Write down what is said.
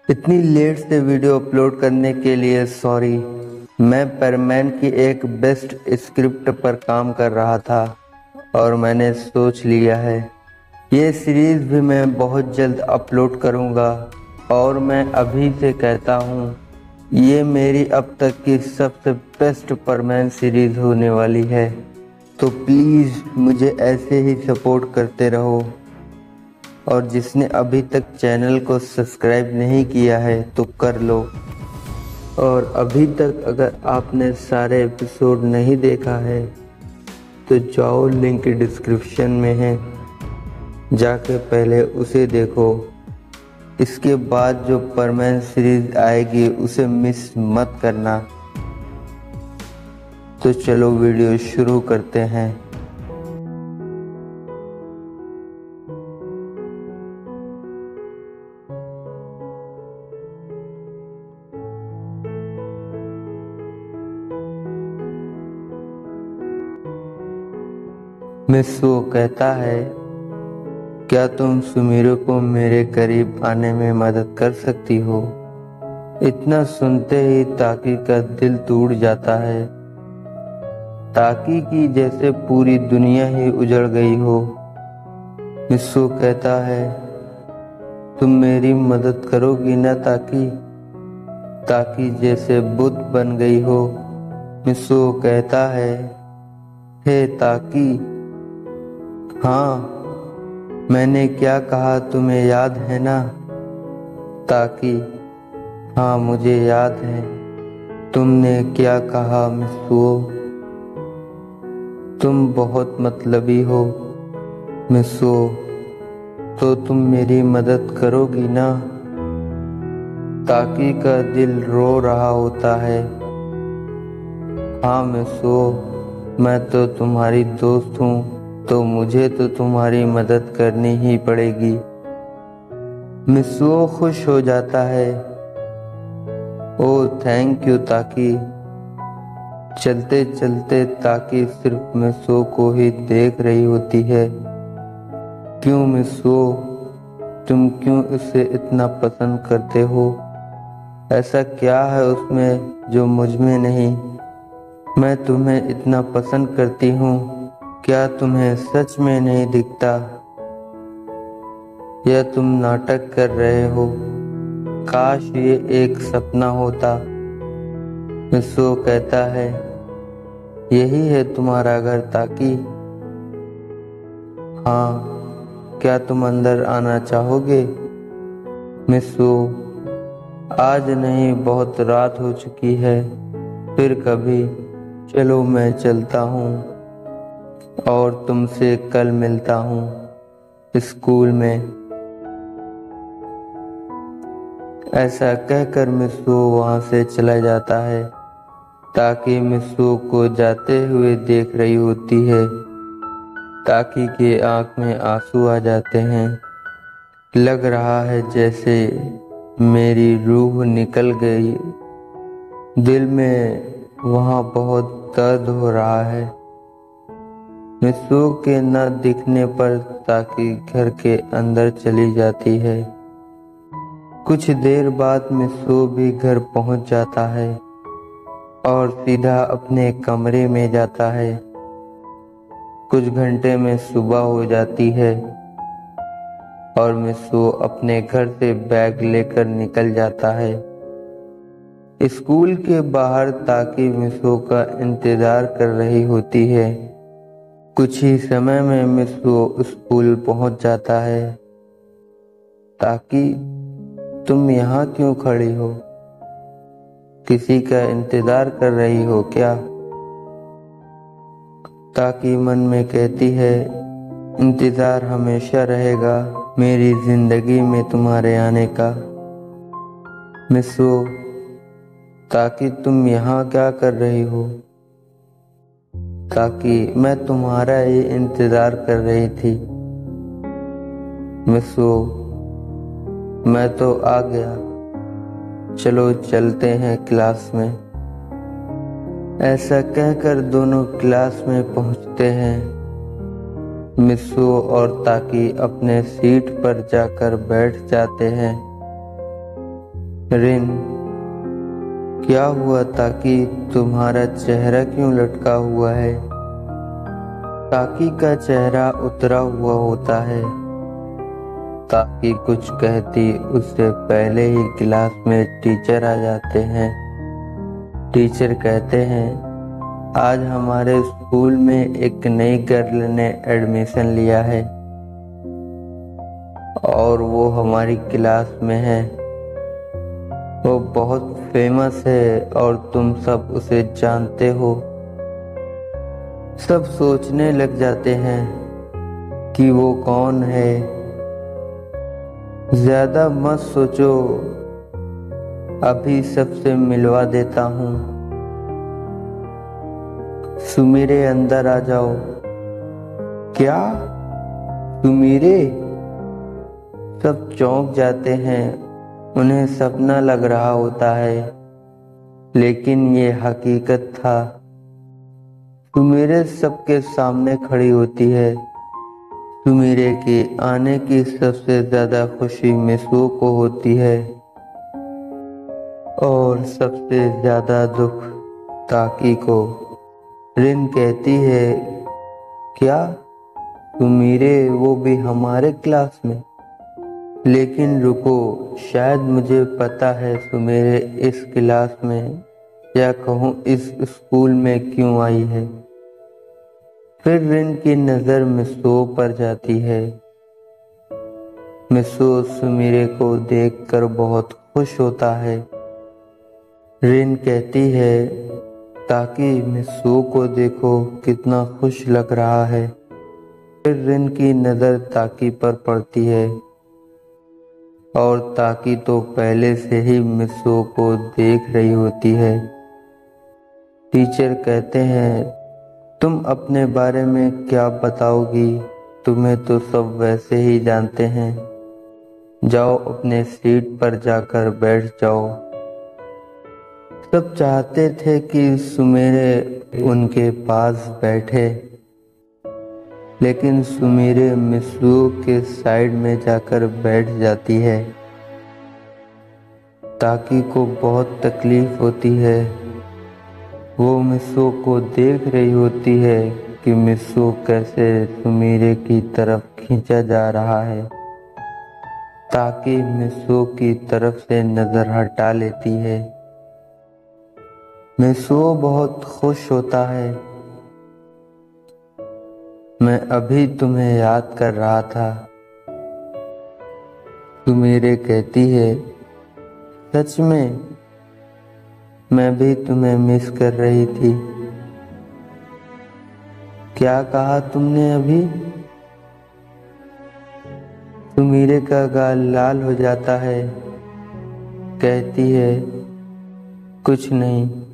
इतनी लेट से video upload करने के लिए सॉरी। मैं परमैन की एक बेस्ट स्क्रिप्ट पर काम कर रहा था और मैंने सोच लिया है ये सीरीज़ भी मैं बहुत जल्द अपलोड करूँगा। और मैं अभी से कहता हूँ ये मेरी अब तक की सबसे बेस्ट परमैन सीरीज़ होने वाली है। तो प्लीज़ मुझे ऐसे ही सपोर्ट करते रहो। और जिसने अभी तक चैनल को सब्सक्राइब नहीं किया है तो कर लो। और अभी तक अगर आपने सारे एपिसोड नहीं देखा है तो जाओ, लिंक डिस्क्रिप्शन में है, जाके पहले उसे देखो। इसके बाद जो परमैन सीरीज आएगी उसे मिस मत करना। तो चलो वीडियो शुरू करते हैं। मिस्सो कहता है, क्या तुम सुमीरो को मेरे करीब आने में मदद कर सकती हो? इतना सुनते ही ताकी का दिल टूट जाता है। ताकी की जैसे पूरी दुनिया ही उजड़ गई हो। मिस्सो कहता है, तुम मेरी मदद करोगी ना ताकी? ताकी जैसे बुत बन गई हो। मिस्सो कहता है, हे ताकी, हाँ मैंने क्या कहा तुम्हें याद है ना? ताकि, हाँ मुझे याद है। तुमने क्या कहा मिस्सो? तुम बहुत मतलबी हो मिस्सो। तो तुम मेरी मदद करोगी ना? ताकी का दिल रो रहा होता है। हाँ मिस्सो, मैं तो तुम्हारी दोस्त हूँ तो मुझे तो तुम्हारी मदद करनी ही पड़ेगी। मिस्सो खुश हो जाता है। ओह थैंक यू ताकी। चलते चलते ताकी सिर्फ मिस्सो को ही देख रही होती है। क्यों मिस्सो, तुम क्यों इसे इतना पसंद करते हो? ऐसा क्या है उसमें जो मुझ में नहीं? मैं तुम्हें इतना पसंद करती हूँ, क्या तुम्हें सच में नहीं दिखता? या तुम नाटक कर रहे हो? काश ये एक सपना होता। मिस्सो कहता है, यही है तुम्हारा घर ताकी? हाँ, क्या तुम अंदर आना चाहोगे? मिस्सो, आज नहीं, बहुत रात हो चुकी है, फिर कभी। चलो मैं चलता हूँ और तुमसे कल मिलता हूँ स्कूल में। ऐसा कहकर मिस्सो वहाँ से चला जाता है। ताकि मिस्सो को जाते हुए देख रही होती है। ताकि के आंख में आंसू आ जाते हैं। लग रहा है जैसे मेरी रूह निकल गई। दिल में वहाँ बहुत दर्द हो रहा है। मिस्सो के न दिखने पर ताकी घर के अंदर चली जाती है। कुछ देर बाद मिस्सो भी घर पहुंच जाता है और सीधा अपने कमरे में जाता है। कुछ घंटे में सुबह हो जाती है और मिस्सो अपने घर से बैग लेकर निकल जाता है। स्कूल के बाहर ताकी मिस्सो का इंतजार कर रही होती है। कुछ ही समय में मिस्सो स्कूल पहुंच जाता है। ताकि, तुम यहाँ क्यों खड़ी हो? किसी का इंतजार कर रही हो क्या? ताकि मन में कहती है, इंतजार हमेशा रहेगा मेरी जिंदगी में तुम्हारे आने का। मिस्सो, ताकि तुम यहाँ क्या कर रही हो? ताकि, मैं तुम्हारा ही इंतजार कर रही थी। मिस्सो, मैं तो आ गया, चलो चलते हैं क्लास में। ऐसा कहकर दोनों क्लास में पहुंचते हैं। मिस्सो और ताकी अपने सीट पर जाकर बैठ जाते हैं। रिन, क्या हुआ ताकि तुम्हारा चेहरा क्यों लटका हुआ है? ताकि का चेहरा उतरा हुआ होता है। ताकि कुछ कहती उससे पहले ही क्लास में टीचर आ जाते हैं। टीचर कहते हैं, आज हमारे स्कूल में एक नई गर्ल ने एडमिशन लिया है और वो हमारी क्लास में है। वो बहुत फेमस है और तुम सब उसे जानते हो। सब सोचने लग जाते हैं कि वो कौन है। ज्यादा मत सोचो, अभी सबसे मिलवा देता हूँ। सुमीरे अंदर आ जाओ। क्या? सुमीरे? सब चौंक जाते हैं। उन्हें सपना लग रहा होता है, लेकिन ये हकीकत था। सुमीरे सबके सामने खड़ी होती है। सुमीरे के आने की सबसे ज्यादा खुशी मिसू को होती है और सबसे ज्यादा दुख ताकी को। रिन कहती है, क्या सुमीरे वो भी हमारे क्लास में? लेकिन रुको, शायद मुझे पता है सुमीरे इस क्लास में या कहूँ इस स्कूल में क्यों आई है। फिर रिन की नजर मिसो पर जाती है। मिसो सुमीरे को देखकर बहुत खुश होता है। रिन कहती है, ताकि मिसो को देखो कितना खुश लग रहा है। फिर रिन की नजर ताकी पर पड़ती है और ताकी तो पहले से ही मिसो को देख रही होती है। टीचर कहते हैं, तुम अपने बारे में क्या बताओगी? तुम्हें तो सब वैसे ही जानते हैं। जाओ अपने सीट पर जाकर बैठ जाओ। सब चाहते थे कि सुमीरे उनके पास बैठे, लेकिन सुमीरे मिसू के साइड में जाकर बैठ जाती है। ताकी को बहुत तकलीफ होती है। वो मिसू को देख रही होती है कि मिसू कैसे सुमीरे की तरफ खींचा जा रहा है। ताकि मिसू की तरफ से नजर हटा लेती है। मिसू बहुत खुश होता है। मैं अभी तुम्हें याद कर रहा था। सुमीरे कहती है, सच में? मैं भी तुम्हें मिस कर रही थी। क्या कहा तुमने अभी? सुमीरे का गाल लाल हो जाता है। कहती है, कुछ नहीं।